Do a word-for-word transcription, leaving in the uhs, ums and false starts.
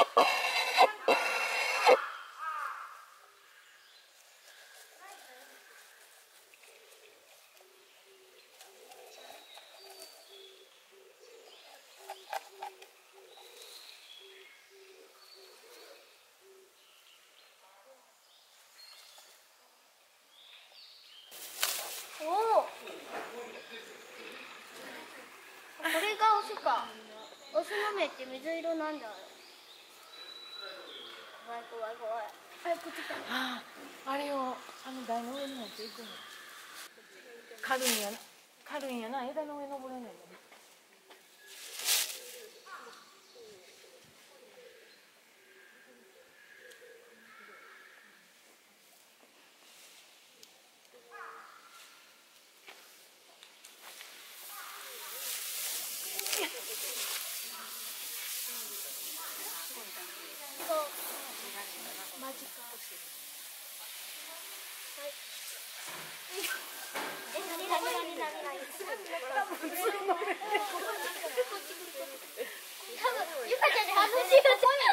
おお、これがオスか。オスの目って水色なんだ。怖い怖い怖い。あ、こっち来た。 ああ、あれをあの台の上に持っていくの。軽いんやな、軽いんやな、枝の上登れないの。 マジか。はい。え、なになになになになに。多分ゆかちゃんに話が。